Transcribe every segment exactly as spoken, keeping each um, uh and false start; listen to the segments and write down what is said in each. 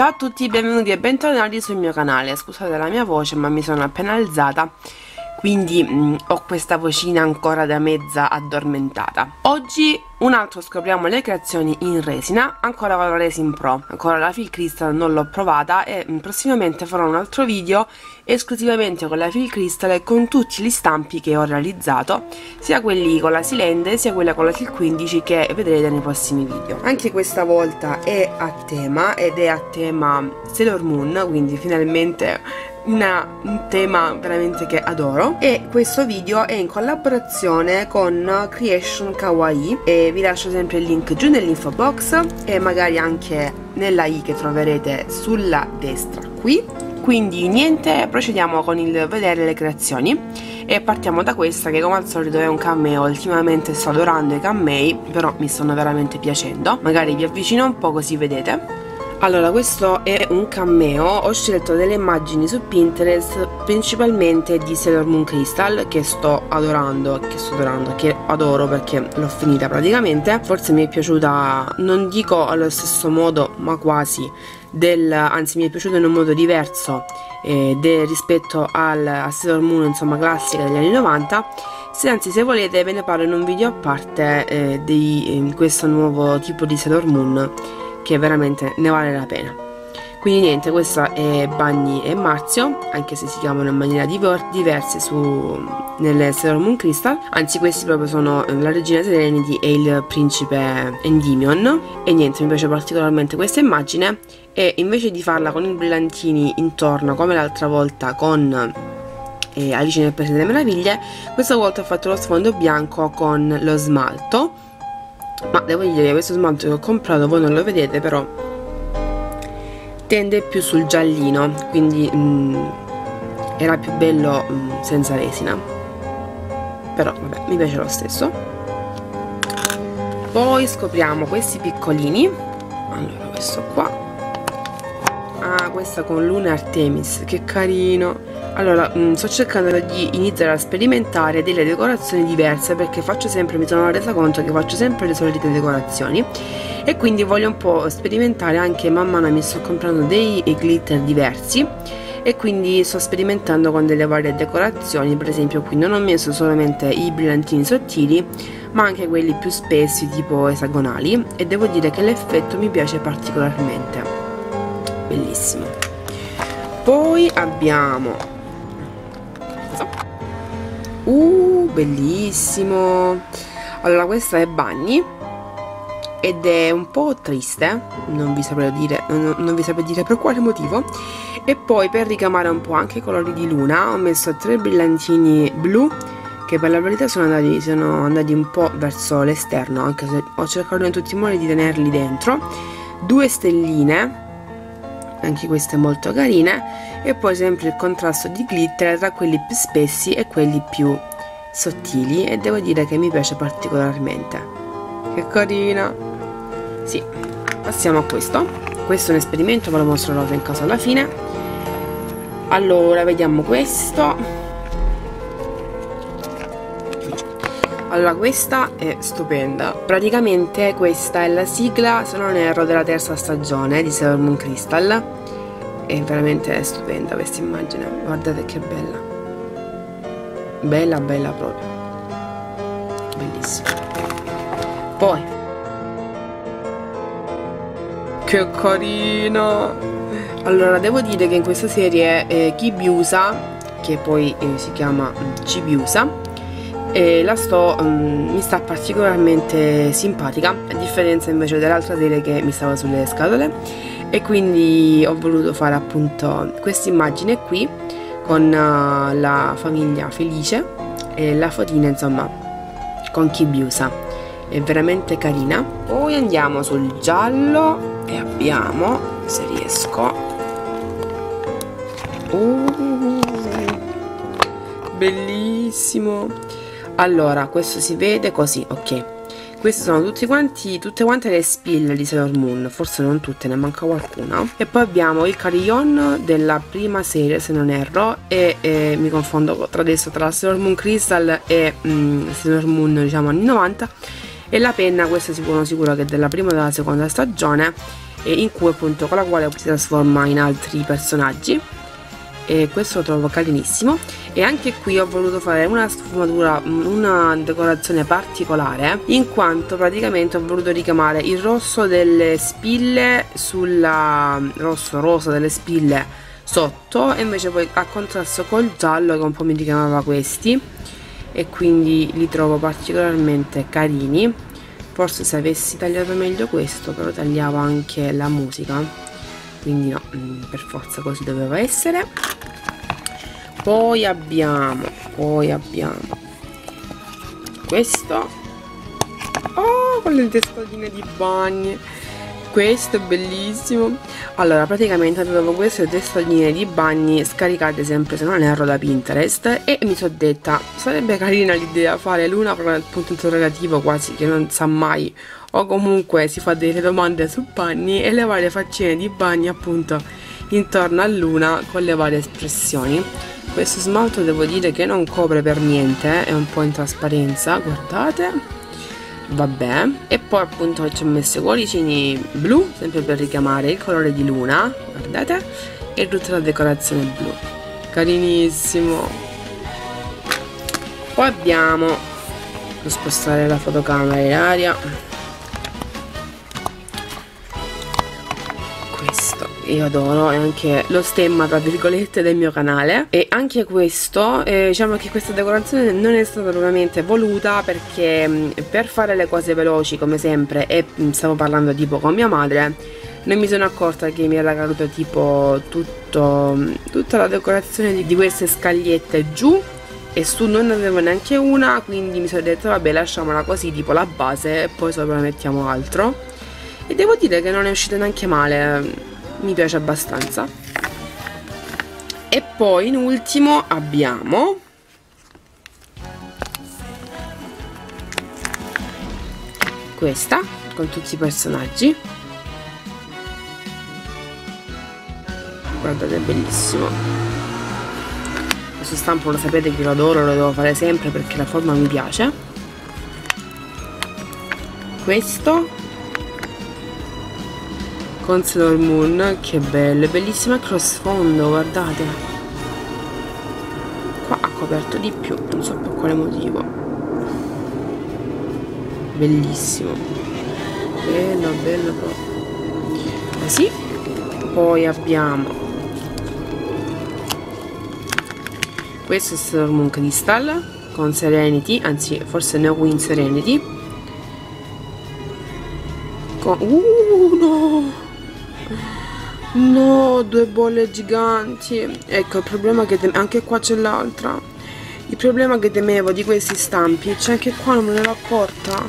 Ciao a tutti, benvenuti e bentornati sul mio canale. Scusate la mia voce, ma mi sono appena alzata, quindi mh, ho questa vocina ancora da mezza addormentata. Oggi un altro scopriamo le creazioni in resina, ancora con la Resin Pro. Ancora la Fill Crystal non l'ho provata e mh, prossimamente farò un altro video esclusivamente con la Fill Crystal e con tutti gli stampi che ho realizzato, sia quelli con la Silende sia quella con la Fill quindici, che vedrete nei prossimi video. Anche questa volta è a tema ed è a tema Sailor Moon, quindi finalmente Una, un tema veramente che adoro. E questo video è in collaborazione con Creation Kawaii e vi lascio sempre il link giù nell'info box e magari anche nella i che troverete sulla destra qui. Quindi niente, procediamo con il vedere le creazioni e partiamo da questa, che come al solito è un cameo. Ultimamente sto adorando i camei, però mi stanno veramente piacendo. Magari vi avvicino un po' così vedete. Allora, questo è un cameo. Ho scelto delle immagini su Pinterest principalmente di Sailor Moon Crystal, che sto adorando, che sto adorando, che adoro perché l'ho finita praticamente. Forse mi è piaciuta, non dico allo stesso modo, ma quasi, del, anzi mi è piaciuta in un modo diverso eh, de, rispetto al, a Sailor Moon, insomma, classica degli anni novanta. Se anzi, se volete, ve ne parlo in un video a parte eh, di eh, questo nuovo tipo di Sailor Moon, che veramente ne vale la pena. Quindi niente, questa è Bunny e Marzio, anche se si chiamano in maniera diver diverse su nelle Sailor Moon Crystal. Anzi, questi proprio sono la regina Serenity e il principe Endymion. E niente, mi piace particolarmente questa immagine, e invece di farla con i brillantini intorno come l'altra volta con eh, Alice nel Paese delle Meraviglie, questa volta ho fatto lo sfondo bianco con lo smalto. Ma devo dire che questo smalto che ho comprato, voi non lo vedete, però tende più sul giallino, quindi mh, era più bello mh, senza resina, però vabbè, mi piace lo stesso. Poi scopriamo questi piccolini. Allora, questo qua, ah, questa con Luna Artemis, che carino. Allora, mh, sto cercando di iniziare a sperimentare delle decorazioni diverse, perché faccio sempre, mi sono resa conto che faccio sempre le solite decorazioni, e quindi voglio un po' sperimentare anche. Man mano mi sto comprando dei glitter diversi e quindi sto sperimentando con delle varie decorazioni. Per esempio qui non ho messo solamente i brillantini sottili, ma anche quelli più spessi, tipo esagonali, e devo dire che l'effetto mi piace particolarmente, bellissimo. Poi abbiamo Uh, bellissimo. Allora, questa è Bunny ed è un po' triste, non vi saprei dire, non, non vi saprei dire per quale motivo. E poi, per ricamare un po' anche i colori di Luna, ho messo tre brillantini blu, che per la verità sono andati, sono andati un po' verso l'esterno, anche se ho cercato in tutti i modi di tenerli dentro. Due stelline, anche queste molto carine, e poi sempre il contrasto di glitter tra quelli più spessi e quelli più sottili, e devo dire che mi piace particolarmente. Che carina! Sì, passiamo a questo. Questo è un esperimento, ve lo mostrerò in caso alla fine. Allora, vediamo questo. Allora, questa è stupenda. Praticamente questa è la sigla, se non erro, della terza stagione di Sailor Moon Crystal. È veramente stupenda questa immagine, guardate che bella. Bella, bella proprio. Bellissima. Poi, che carina! Allora, devo dire che in questa serie eh, Chibiusa, che poi eh, si chiama Chibiusa, e la sto um, mi sta particolarmente simpatica, a differenza invece dell'altra serie che mi stava sulle scatole. E quindi ho voluto fare appunto questa immagine qui con uh, la famiglia felice e la fotina, insomma, con Chibiusa. È veramente carina. Poi andiamo sul giallo e abbiamo, se riesco, uh, bellissimo. Allora, questo si vede così, ok. Queste sono tutti quanti, tutte quante le spill di Sailor Moon, forse non tutte, ne manca qualcuna. E poi abbiamo il carillon della prima serie, se non erro, e, e mi confondo tra adesso tra Sailor Moon Crystal e mm, Sailor Moon, diciamo, anni novanta. e la penna, questa sono sicura che è della prima o della seconda stagione, e in cui appunto con la quale si trasforma in altri personaggi, e questo lo trovo carinissimo. E anche qui ho voluto fare una sfumatura, una decorazione particolare, in quanto praticamente ho voluto richiamare il rosso delle spille sulla rosso rosa delle spille sotto, e invece poi a contrasto col giallo che un po' mi richiamava questi, e quindi li trovo particolarmente carini. Forse se avessi tagliato meglio questo, però tagliava anche la musica, quindi no, per forza così doveva essere. Poi abbiamo poi abbiamo questo, oh, con le testoline di bagni, questo è bellissimo. Allora, praticamente avevo queste testoline di bagni scaricate sempre, se non erro, da Pinterest, e mi sono detta sarebbe carina l'idea fare l'una con il punto interrogativo quasi che non sa mai, o comunque si fa delle domande su bagni, e le varie faccine di bagni appunto intorno a l'una con le varie espressioni. Questo smalto devo dire che non copre per niente, è un po' in trasparenza, guardate, vabbè. E poi appunto ci ho messo i cuoricini blu, sempre per richiamare il colore di luna, guardate, e tutta la decorazione blu, carinissimo. Poi abbiamo, devo spostare la fotocamera in aria, questo io adoro, è anche lo stemma tra virgolette del mio canale. E anche questo, eh, diciamo che questa decorazione non è stata propriamente voluta, perché mh, per fare le cose veloci come sempre, e mh, stavo parlando tipo con mia madre, non mi sono accorta che mi era caduto tipo tutto, mh, tutta la decorazione di, di queste scagliette giù, e su non ne avevo neanche una, quindi mi sono detto vabbè, lasciamola così, tipo la base, e poi sopra mettiamo altro. E devo dire che non è uscita neanche male, mi piace abbastanza. E poi in ultimo abbiamo questa con tutti i personaggi, guardate, è bellissimo. Questo stampo lo sapete che lo adoro, lo devo fare sempre perché la forma mi piace. Questo con Sailor Moon, che bello, è bellissimo anche lo sfondo, guardate, qua ha coperto di più, non so per quale motivo, bellissimo, bello bello proprio così. Poi abbiamo questo è Sailor Moon Crystal con Serenity, anzi forse Neo Queen Serenity con... uh no no, due bolle giganti. Ecco il problema che anche qua c'è l'altra, il problema che temevo di questi stampi, c'è anche qua, non me ne ero accorta,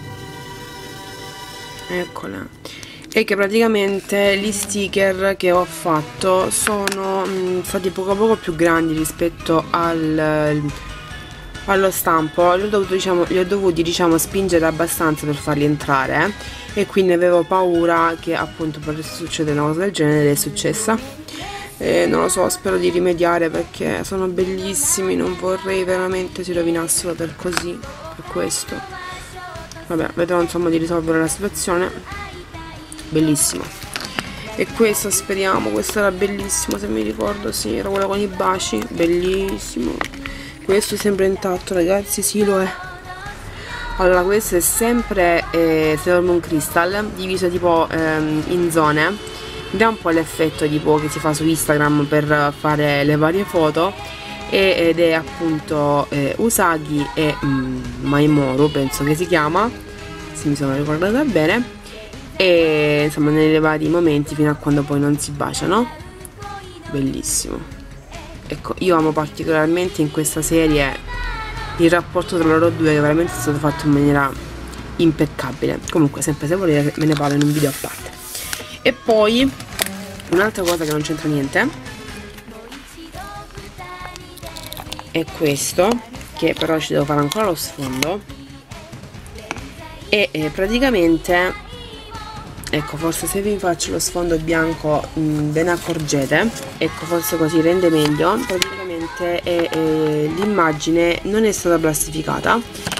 eccola, è che praticamente gli sticker che ho fatto sono mh, stati poco a poco più grandi rispetto al, allo stampo. Li ho dovuto, diciamo, li ho dovuti diciamo spingere abbastanza per farli entrare, e quindi avevo paura che appunto potesse succedere una cosa del genere, ed è successa. E non lo so, spero di rimediare perché sono bellissimi, non vorrei veramente si rovinassero per così, per questo. Vabbè, vedrò insomma di risolvere la situazione. Bellissimo. E questo speriamo, questo era bellissimo, se mi ricordo, sì, era quello con i baci, bellissimo. Questo è sempre intatto, ragazzi, sì, lo è. Allora, questo è sempre eh, Sailor Moon Crystal, diviso tipo ehm, in zone. Mi dà un po' l'effetto tipo che si fa su Instagram per fare le varie foto, e, ed è appunto eh, Usagi e mm, Maimoru, penso che si chiama, se mi sono ricordata bene, e insomma nei vari momenti fino a quando poi non si baciano. Bellissimo. Ecco, io amo particolarmente in questa serie il rapporto tra loro due, che veramente è stato fatto in maniera impeccabile. Comunque, sempre se volete me ne parlo in un video a parte. E poi un'altra cosa che non c'entra niente è questo, che però ci devo fare ancora lo sfondo, e eh, praticamente, ecco, forse se vi faccio lo sfondo bianco mh, ve ne accorgete, ecco, forse così rende meglio. Praticamente l'immagine non è stata plastificata,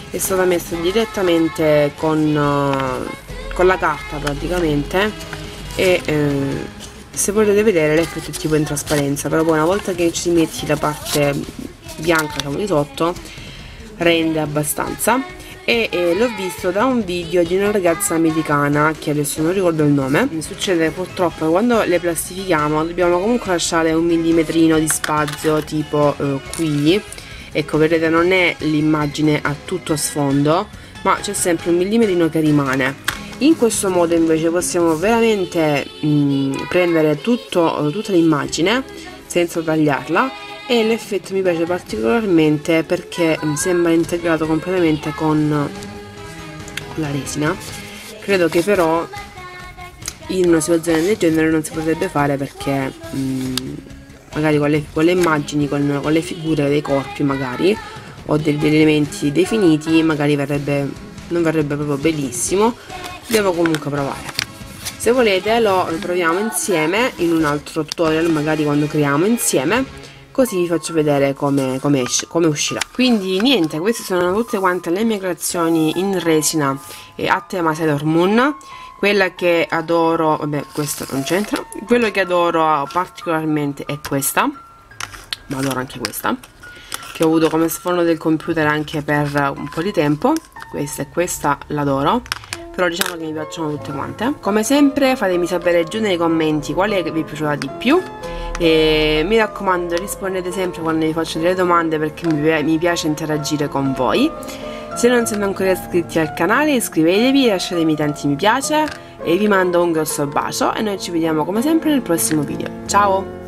è stata messa direttamente con, uh, con la carta praticamente, e eh, se volete vedere l'effetto è tipo in trasparenza, però poi una volta che ci metti la parte bianca diciamo di sotto rende abbastanza. E eh, l'ho visto da un video di una ragazza americana che adesso non ricordo il nome. Succede purtroppo che quando le plastifichiamo dobbiamo comunque lasciare un millimetrino di spazio tipo eh, qui. Ecco, vedete, non è l'immagine a tutto sfondo, ma c'è sempre un millimetrino che rimane. In questo modo invece possiamo veramente mh, prendere tutto, tutta l'immagine senza tagliarla, e l'effetto mi piace particolarmente perché sembra integrato completamente con, con la resina. Credo che però in una situazione del genere non si potrebbe fare perché mh, magari con le, con le immagini, con, con le figure dei corpi magari, o degli, degli elementi definiti, magari verrebbe, non verrebbe proprio bellissimo. Devo comunque provare. Se volete lo proviamo insieme in un altro tutorial, magari quando creiamo insieme, così vi faccio vedere come, come, come uscirà. Quindi niente, queste sono tutte quante le mie creazioni in resina e a tema Sailor Moon. Quella che adoro, vabbè, questo non c'entra, quello che adoro particolarmente è questa, ma adoro anche questa, che ho avuto come sfondo del computer anche per un po' di tempo. Questa e questa l'adoro, però diciamo che mi piacciono tutte quante. Come sempre fatemi sapere giù nei commenti quale vi è piaciuta di più, e mi raccomando rispondete sempre quando vi faccio delle domande, perché mi, mi piace interagire con voi. Se non siete ancora iscritti al canale iscrivetevi, lasciatemi tanti mi piace e vi mando un grosso bacio, e noi ci vediamo come sempre nel prossimo video. Ciao!